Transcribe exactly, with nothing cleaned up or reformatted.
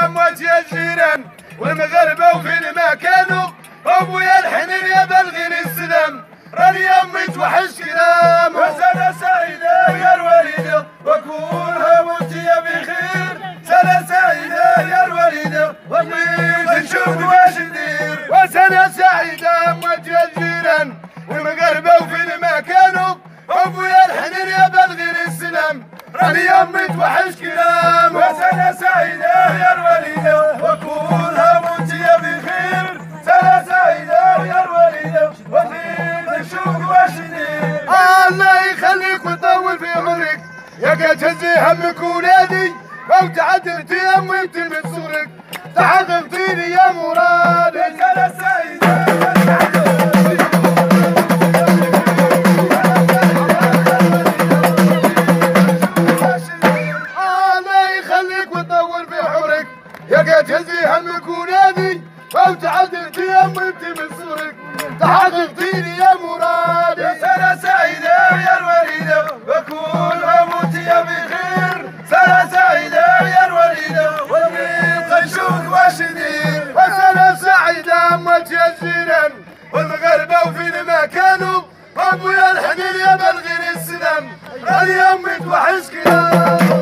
اموات يا الجيران والمغاربه وفين ما كانوا ابويا الحنين يا بلغين السلام راني امي توحش كلام وسنه سعيده يا الوليده وكونها وانتي بخير سنه سعيده يا الوليده وامي نشوف واش ندير وسنه سعيده اموات يا الجيران والمغاربه وفين ما كانوا ابويا الحنين يا بلغين السلام راني امي توحش كلام وسنه سعيده يا الوليده وكونها وانتي بخير سنه سعيده يا الوليده وفي نشوف واش ندير الله يخليك ويطول في عمرك يا قد تهزي همك ولادي او تعدلتي امي انت من صغرك تحققتيني يا مرادي سنه سعيده يا قد تهزي همك ونادي او تعدلتي يا امي انت من صغرك تحققتيني يا مرادي سنه سعيده يا الوليده وكل اموتي يا بخير سنه سعيده يا الوليده ونبقى نشوف واش ندير وسنه سعيده اموات يا الجيران والمغاربه وفين ما كانوا ابويا الحنين يا بلغين السلام راني امي توحش كلام